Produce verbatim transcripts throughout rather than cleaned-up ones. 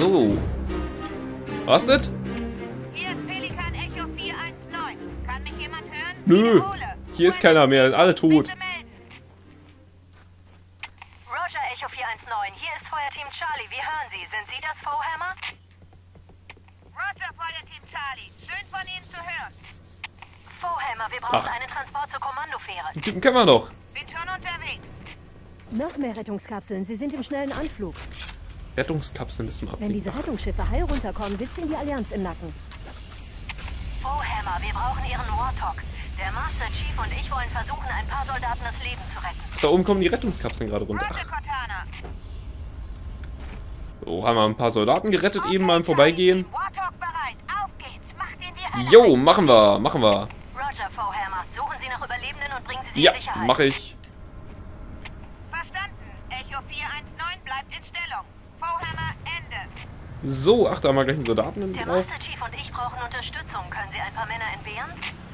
So. Was das? Hier ist Pelikan Echo vier eins neun. Kann mich jemand hören? Nö. Wiederhole. Hier ist keiner mehr. Alle tot. Bitte melden. Roger, Echo vier eins neun. Hier ist Feuerteam Charlie. Wie hören Sie? Sind Sie das Foehammer? Roger, Feuerteam Charlie. Schön von Ihnen zu hören. Foehammer, wir brauchen Ach. einen Transport zur Kommandofähre. Den Typen kennen wir doch. Bin schon unterwegs. Noch mehr Rettungskapseln. Sie sind im schnellen Anflug. Rettungskapseln bis zum Wenn Abfliegen. diese Rettungsschiffe heil runterkommen, sitzt Ihnen die Allianz im Nacken. Foehammer, wir brauchen Ihren Warthog. Der Master Chief und ich wollen versuchen, ein paar Soldaten das Leben zu retten. Da oben kommen die Rettungskapseln gerade runter. Roger, Ach. Cortana. So, haben wir ein paar Soldaten gerettet, eben mal im Vorbeigehen. Warthog bereit. Auf geht's. Macht ihn wie alle. Jo, machen wir, machen wir. Roger, Foehammer. Suchen Sie nach Überlebenden und bringen Sie sie Ja, in Sicherheit. mache ich. Verstanden. Echo vier eins neun bleibt in Stellung. Foehammer, Ende. So, ach, da haben wir gleich einen Soldaten Der drauf. Master Chief und ich brauchen Unterstützung. Können Sie ein paar Männer entbehren?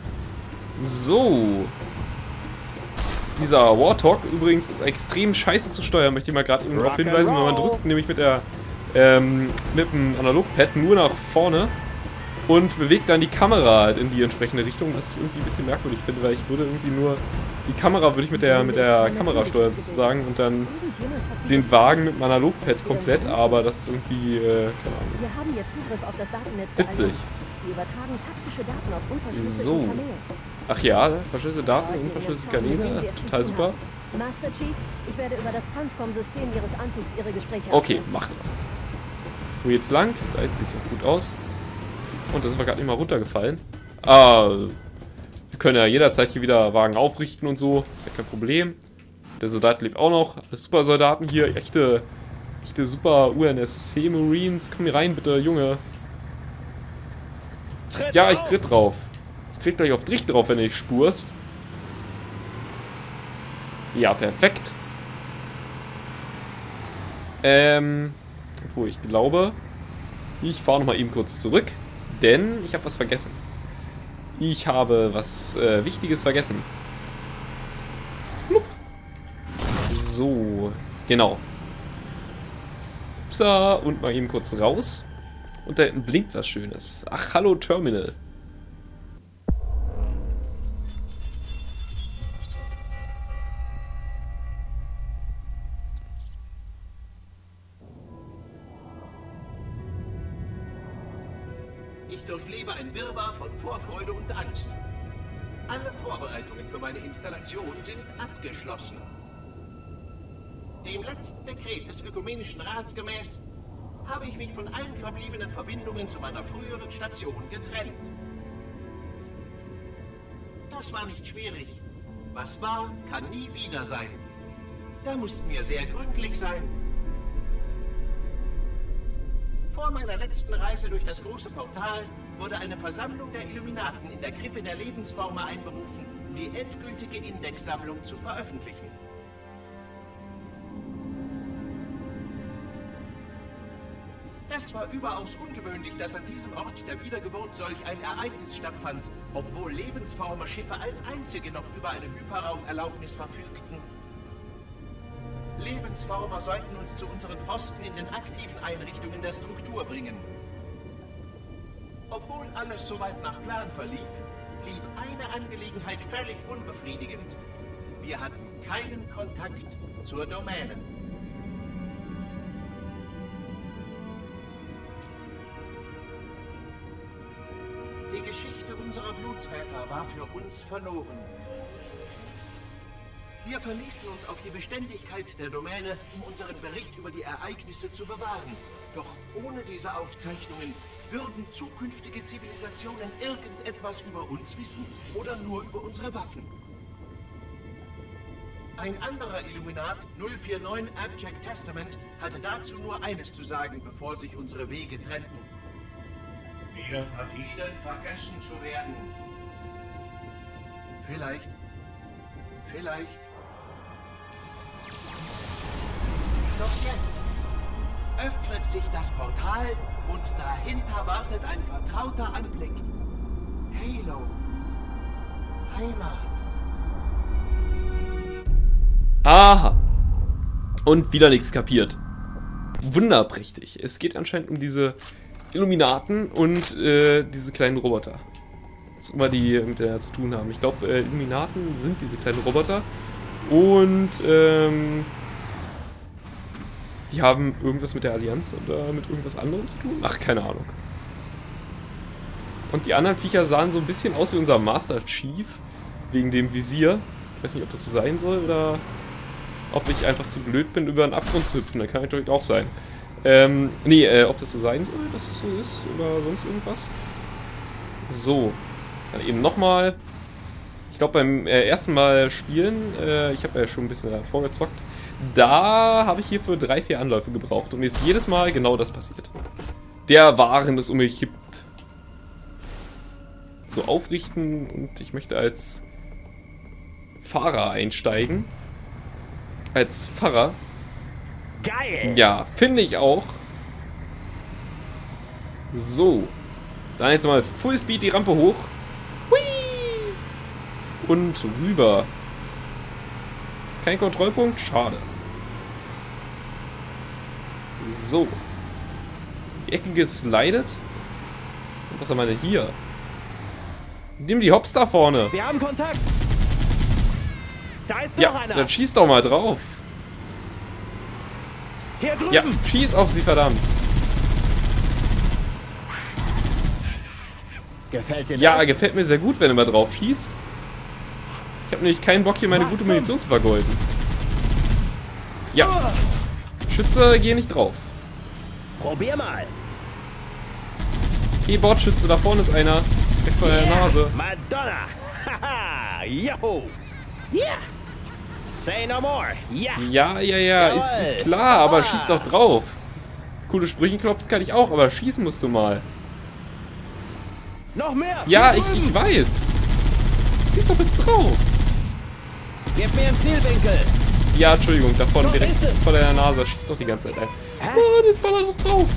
So. Dieser Warthog übrigens ist extrem scheiße zu steuern, möchte ich mal gerade eben darauf hinweisen, wenn man drückt, nämlich mit der ähm, mit dem Analogpad nur nach vorne und bewegt dann die Kamera halt in die entsprechende Richtung, was ich irgendwie ein bisschen merkwürdig finde, weil ich würde irgendwie nur die Kamera würde ich mit der mit der Kamera steuern sozusagen und dann Irgendjemand hat sie den Wagen mit dem Analogpad komplett, aber das ist irgendwie, äh, keine Ahnung, Wir haben jetzt Zugriff auf das Datennetz der witzig. Allianz. Wir übertragen taktische Daten auf unverschlüsselte So. Kanäle. Ach ja, verschlüsselte Daten, unverschlüsselte Kanäle, total super. Master Chief, ich werde über das Transcom-System Ihres Anzugs Ihre Gespräche Okay, macht das. Wo jetzt lang? Da sieht es auch gut aus. Und da sind wir gerade nicht mal runtergefallen. Ah, wir können ja jederzeit hier wieder Wagen aufrichten und so. Ist ja kein Problem. Der Soldat lebt auch noch. Alles super Soldaten hier. Echte, echte super U N S C Marines. Komm hier rein, bitte, Junge. Ja, ich tritt drauf. Ich tritt gleich auf dich drauf, wenn du dich spurst. Ja, perfekt. Ähm, obwohl ich glaube, ich fahre nochmal eben kurz zurück, denn ich habe was vergessen. Ich habe was äh, Wichtiges vergessen. Flupp. So, genau. So, und mal eben kurz raus. Und da hinten blinkt was Schönes. Ach, hallo Terminal. Ich durchlebe ein Wirrwarr von Vorfreude und Angst. Alle Vorbereitungen für meine Installation sind abgeschlossen. Dem letzten Dekret des Ökumenischen Rats gemäß habe ich mich von allen verbliebenen Verbindungen zu meiner früheren Station getrennt. Das war nicht schwierig. Was war, kann nie wieder sein. Da mussten wir sehr gründlich sein. Vor meiner letzten Reise durch das große Portal wurde eine Versammlung der Illuminaten in der Krippe der Lebensformer einberufen, um die endgültige Indexsammlung zu veröffentlichen. Es war überaus ungewöhnlich, dass an diesem Ort der Wiedergeburt solch ein Ereignis stattfand, obwohl Lebensformer-Schiffe als einzige noch über eine Hyperraumerlaubnis verfügten. Lebensformer sollten uns zu unseren Posten in den aktiven Einrichtungen der Struktur bringen. Obwohl alles soweit nach Plan verlief, blieb eine Angelegenheit völlig unbefriedigend. Wir hatten keinen Kontakt zur Domäne. Die Geschichte unserer Blutsväter war für uns verloren. Wir verließen uns auf die Beständigkeit der Domäne, um unseren Bericht über die Ereignisse zu bewahren. Doch ohne diese Aufzeichnungen würden zukünftige Zivilisationen irgendetwas über uns wissen oder nur über unsere Waffen. Ein anderer Illuminat, null vier neun Abject Testament, hatte dazu nur eines zu sagen, bevor sich unsere Wege trennten. Wir verdienen, vergessen zu werden. Vielleicht. Vielleicht. Doch jetzt öffnet sich das Portal und dahinter wartet ein vertrauter Anblick. Halo. Heimat. Aha. Und wieder nichts kapiert. wunderprächtig. Es geht anscheinend um diese Illuminaten und äh, diese kleinen Roboter. Was immer die mit der zu tun haben. Ich glaube, äh, Illuminaten sind diese kleinen Roboter. Und ähm, die haben irgendwas mit der Allianz oder mit irgendwas anderem zu tun? Ach, keine Ahnung. Und die anderen Viecher sahen so ein bisschen aus wie unser Master Chief. Wegen dem Visier. Ich weiß nicht, ob das so sein soll oder ob ich einfach zu blöd bin, über einen Abgrund zu hüpfen. Das kann natürlich auch sein. Ähm, nee, äh, ob das so sein soll, dass es so ist oder sonst irgendwas. So. Dann eben nochmal. Ich glaube, beim äh, ersten Mal spielen, äh, ich habe ja schon ein bisschen davor gezockt, da habe ich hier für drei, vier Anläufe gebraucht. Und mir ist jedes Mal genau das passiert. Der Waren ist um mich kippt. So aufrichten und ich möchte als Fahrer einsteigen. Als Fahrer. Geil! Ja, finde ich auch. So. Dann jetzt mal Fullspeed die Rampe hoch. Hui! Und rüber. Kein Kontrollpunkt? Schade. So. Die Ecke geslidet. Und was haben wir denn hier? Nimm die Hops da vorne. Wir haben Kontakt! Da ist noch Ja, einer! dann schieß doch mal drauf. Hier drüben! Ja, schieß auf sie, verdammt. Gefällt dir das? Ja, gefällt mir sehr gut, wenn du mal drauf schießt. Ich habe nämlich keinen Bock, hier meine Was gute zum- Munition zu vergolden. Ja. Schütze, geh nicht drauf. Probier mal! Hey, Bordschütze, da vorne ist einer. Direkt vor der Nase. Madonna! Haha! Yo! Yeah! Say no more! Ja! Ja, ja, ja, ist, Jawohl. ist klar, aber Ah. schieß doch drauf. Coole Sprüche klopfen kann ich auch, aber schießen musst du mal. Noch mehr! Ja, Hier ich, drüben. ich weiß. Schieß doch bitte drauf. Gib mir einen Zielwinkel! Ja, Entschuldigung, da vorne Doch, direkt ist es. vor der Nase. Schieß doch die ganze Zeit ein. Hä? Oh, das ballert doch drauf.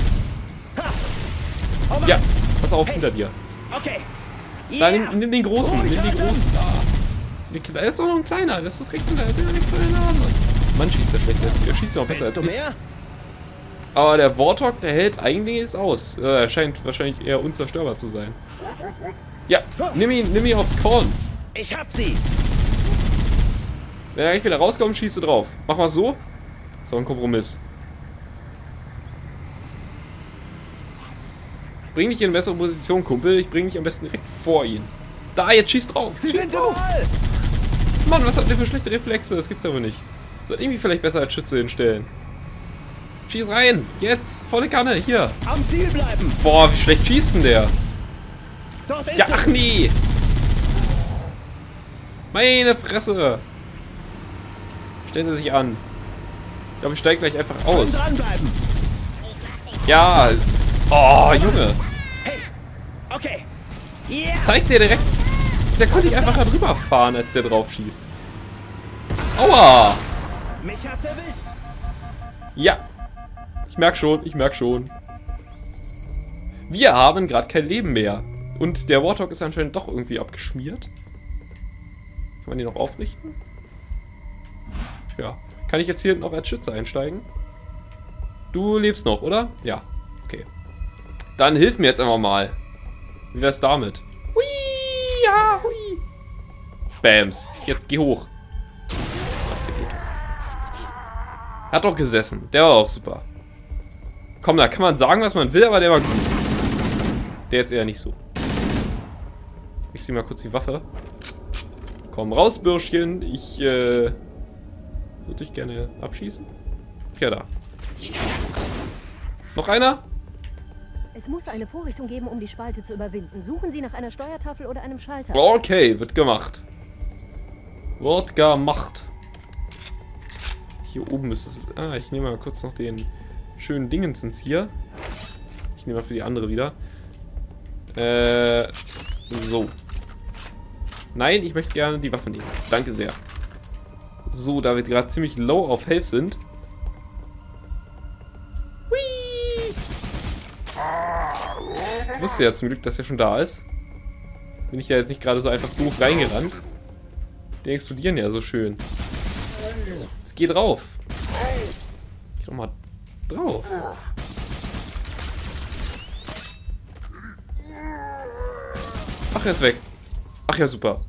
Oh Mann. Ja, pass auf, Hey. hinter dir. Okay! Da, Yeah. nimm, nimm den großen, nimm den Ruhig großen da. Den Kle- Da ist doch noch ein kleiner, das ist doch direkt, hinter- direkt vor der Nase. Mann, schießt der schlecht jetzt. Der schießt ja auch besser Willst als du ich. mehr? Aber der Warthog, der hält eigentlich aus. Äh, er scheint wahrscheinlich eher unzerstörbar zu sein. Ja, nimm ihn, nimm ihn aufs Korn. Ich hab sie! Wenn er gleich wieder rauskommt, schießt du drauf. Mach mal so. Ist auch ein Kompromiss. Ich bring dich in eine bessere Position, Kumpel. Ich bring dich am besten direkt vor ihn. Da, jetzt schieß drauf. Sie Schieß sind drauf. überall! Mann, was hat der für schlechte Reflexe? Das gibt's aber nicht. Sollte irgendwie vielleicht besser als Schütze hinstellen. Schieß rein. Jetzt. Volle Kanne. Hier. Am Ziel bleiben! Boah, wie schlecht schießt denn der? Dort ist Ja, es. ach nee. Meine Fresse. Stellt er sich an. Ich glaube, ich steige gleich einfach Schön aus. dranbleiben! Ja. Oh, Junge. Hey! Okay! Yeah! Zeigt der direkt. Der konnte ich einfach da drüber fahren, als der drauf schießt. Aua. Mich hat's erwischt! Ja. Ich merk schon, ich merk schon. Wir haben gerade kein Leben mehr. Und der Warthog ist anscheinend doch irgendwie abgeschmiert. Kann man den noch aufrichten? Ja. Kann ich jetzt hier noch als Schütze einsteigen? Du lebst noch, oder? Ja. Okay. Dann hilf mir jetzt einfach mal. Wie wär's damit? Hui, ja, hui. Bams. Jetzt geh hoch. Ach, der geht doch. Hat doch gesessen. Der war auch super. Komm, da kann man sagen, was man will, aber der war gut. Der jetzt eher nicht so. Ich zieh mal kurz die Waffe. Komm raus, Bürschchen. Ich, äh... würde dich gerne abschießen. Ja, da. Noch einer? Es muss eine Vorrichtung geben, um die Spalte zu überwinden. Suchen Sie nach einer Steuertafel oder einem Schalter. Okay, wird gemacht. Wird gemacht. Hier oben ist es... Ah, ich nehme mal kurz noch den schönen Dingensens hier. Ich nehme mal für die andere wieder. Äh, so. Nein, ich möchte gerne die Waffe nehmen. Danke sehr. So, da wir gerade ziemlich low auf Health sind. Hui! Ich wusste ja zum Glück, dass er schon da ist. Bin ich ja jetzt nicht gerade so einfach doof reingerannt. Die explodieren ja so schön. Jetzt geh drauf. Geh doch mal drauf. Ach, er ist weg. Ach ja, super.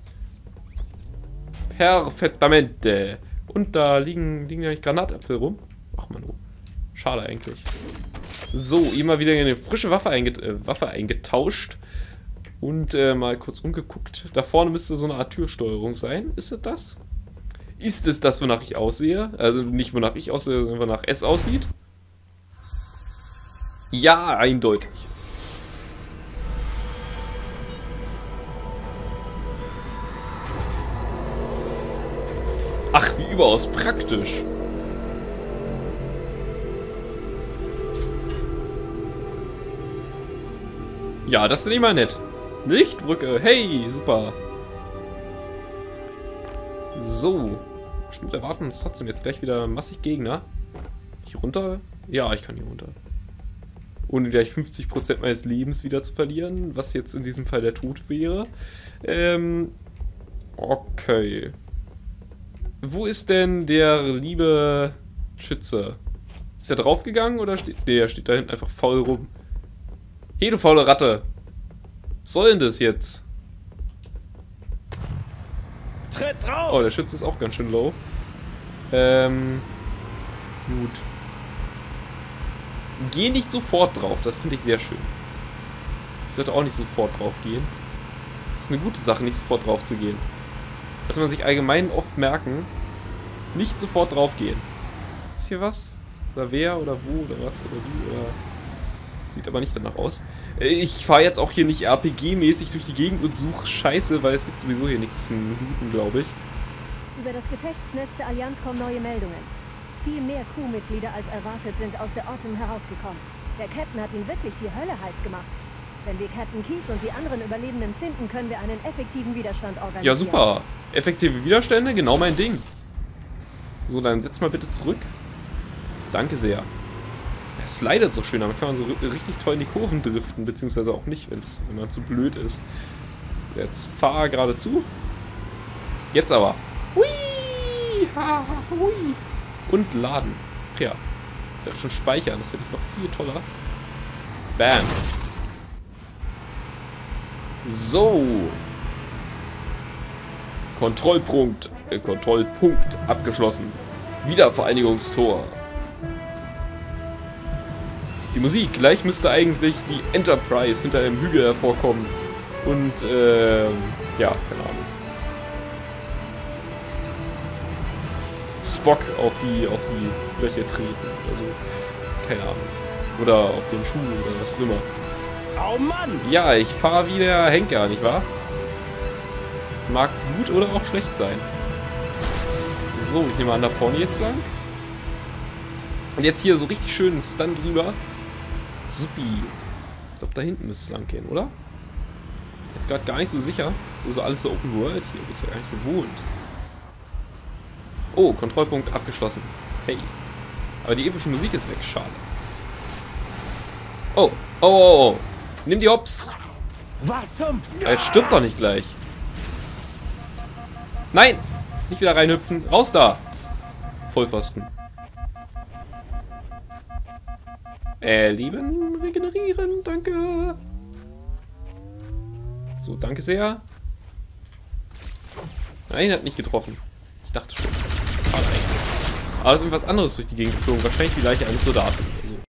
Perfettamente. Und da liegen, liegen ja nicht Granatäpfel rum. Ach man, oh. Schade eigentlich. So, immer wieder eine frische Waffe, einget äh, Waffe eingetauscht. Und äh, mal kurz umgeguckt. Da vorne müsste so eine Art Türsteuerung sein. Ist es das? Ist es das, wonach ich aussehe? Also nicht wonach ich aussehe, sondern wonach es aussieht? Ja, eindeutig. Ach, wie überaus praktisch. Ja, das ist immer nett. Lichtbrücke, hey, super. So. Bestimmt erwarten uns trotzdem jetzt gleich wieder massig Gegner. Hier runter? Ja, ich kann hier runter. Ohne gleich fünfzig Prozent meines Lebens wieder zu verlieren, was jetzt in diesem Fall der Tod wäre. Ähm, okay. Wo ist denn der liebe Schütze? Ist er draufgegangen oder steht... Nee, er steht da hinten einfach faul rum. Hey, du faule Ratte. Was soll denn das jetzt? Tritt drauf! Oh, der Schütze ist auch ganz schön low. Ähm... Gut. Geh nicht sofort drauf, das finde ich sehr schön. Ich sollte auch nicht sofort drauf gehen. Das ist eine gute Sache, nicht sofort drauf zu gehen. Sollte man sich allgemein oft merken. Nicht sofort drauf gehen. Ist hier was? Oder wer oder wo oder was oder wie oder... Sieht aber nicht danach aus. Ich fahre jetzt auch hier nicht R P G-mäßig durch die Gegend und suche Scheiße, weil es gibt sowieso hier nichts zum Looten, glaube ich. Über das Gefechtsnetz der Allianz kommen neue Meldungen. Viel mehr Crewmitglieder als erwartet sind aus der Orton herausgekommen. Der Captain hat ihn wirklich die Hölle heiß gemacht. Wenn wir Captain Keyes und die anderen Überlebenden finden, können wir einen effektiven Widerstand organisieren. Ja, super. Effektive Widerstände, genau mein Ding. So, dann setz mal bitte zurück. Danke sehr. Er slidet so schön, damit kann man so richtig toll in die Kurven driften, beziehungsweise auch nicht, wenn's, wenn man zu blöd ist. Jetzt fahr geradezu. Jetzt aber. Hui! Ha, hui! Und laden. Ach ja. Ich werde schon speichern, das finde ich noch viel toller. Bam. So. Kontrollpunkt. Äh, Kontrollpunkt abgeschlossen. Wiedervereinigungstor. Die Musik. Gleich müsste eigentlich die Enterprise hinter dem Hügel hervorkommen. Und, äh, ja, keine Ahnung. Spock auf die, auf die Fläche treten. Also, keine Ahnung. Oder auf den Schuh oder was auch immer. Oh Mann! Ja, ich fahre wie der Henker, nicht wahr? Das mag gut oder auch schlecht sein. So, ich nehme an, da vorne jetzt lang. Und jetzt hier so richtig schön einen Stunt drüber. Supi. Ich glaube, da hinten müsste es lang gehen, oder? Jetzt gerade gar nicht so sicher. Das ist so alles so Open World. Hier bin ich ja gar nicht gewohnt. Oh, Kontrollpunkt abgeschlossen. Hey. Aber die epische Musik ist weg. Schade. Oh. Oh, oh, oh. Nimm die Hops. Was zum... Jetzt stirbt doch nicht gleich. Nein! Nicht wieder reinhüpfen. Raus da! Vollpfosten. Äh, lieben, regenerieren, danke. So, danke sehr. Nein, hat nicht getroffen. Ich dachte schon. Schade eigentlich. Aber es ist irgendwas anderes durch die Gegend geflogen. Wahrscheinlich die Leiche eines Soldaten.